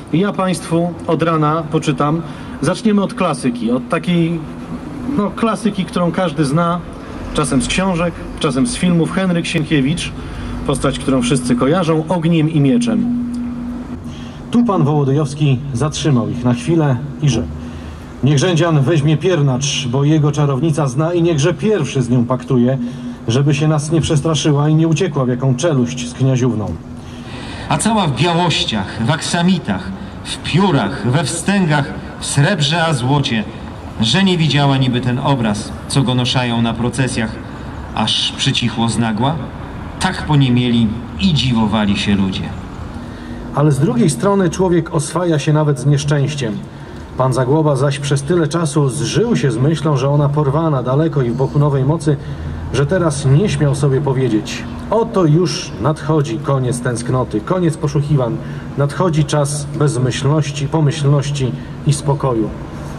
I ja Państwu od rana poczytam. Zaczniemy od klasyki, od takiej klasyki, którą każdy zna, czasem z książek, czasem z filmów. Henryk Sienkiewicz, postać, którą wszyscy kojarzą, Ogniem i mieczem. Tu pan Wołodyjowski zatrzymał ich na chwilę i rzekł: niech Rzędzian weźmie piernacz, bo jego czarownica zna, i niechże pierwszy z nią paktuje, żeby się nas nie przestraszyła i nie uciekła w jaką czeluść z kniaziówną. A cała w białościach, w aksamitach, w piórach, we wstęgach, w srebrze a złocie, że nie widziała niby ten obraz, co go noszają na procesjach, aż przycichło znagła? Tak poniemieli i dziwowali się ludzie. Ale z drugiej strony człowiek oswaja się nawet z nieszczęściem. Pan Zagłoba zaś przez tyle czasu zżył się z myślą, że ona porwana daleko i w boku nowej mocy, że teraz nie śmiał sobie powiedzieć: oto już nadchodzi koniec tęsknoty, koniec poszukiwań, nadchodzi czas bezmyślności, pomyślności i spokoju.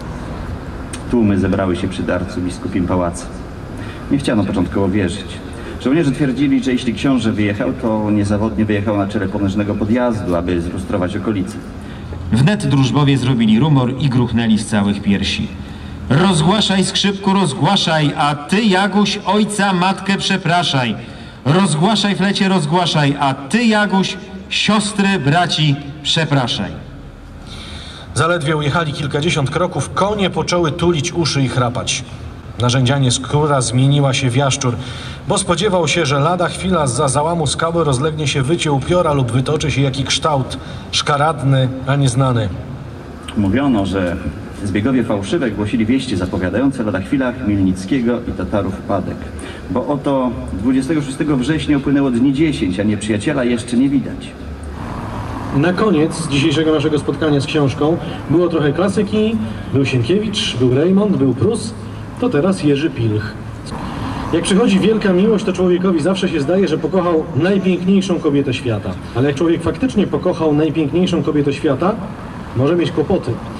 Tłumy zebrały się przy darcu biskupim pałacu. Nie chciano początkowo wierzyć. Żołnierze twierdzili, że jeśli książę wyjechał, to niezawodnie wyjechał na czele potężnego podjazdu, aby zlustrować okolice. Wnet drużbowie zrobili rumor i gruchnęli z całych piersi. Rozgłaszaj, skrzypku, rozgłaszaj, a ty, Jaguś, ojca, matkę przepraszaj. Rozgłaszaj, flecie, rozgłaszaj, a ty, Jaguś, siostry, braci przepraszaj. Zaledwie ujechali kilkadziesiąt kroków, konie poczęły tulić uszy i chrapać. Na Rzędzianie skóra zmieniła się w jaszczur, bo spodziewał się, że lada chwila zza załamu skały rozlegnie się wycie upiora lub wytoczy się jaki kształt, szkaradny, a nieznany. Mówiono, że zbiegowie fałszywe głosili wieści zapowiadające lada chwilach Chmielnickiego i Tatarów upadek. Bo oto 26 września upłynęło dni 10, a nieprzyjaciela jeszcze nie widać. Na koniec dzisiejszego naszego spotkania z książką było trochę klasyki, był Sienkiewicz, był Rejmont, był Prus, to teraz Jerzy Pilch. Jak przychodzi wielka miłość, to człowiekowi zawsze się zdaje, że pokochał najpiękniejszą kobietę świata. Ale jak człowiek faktycznie pokochał najpiękniejszą kobietę świata, może mieć kłopoty.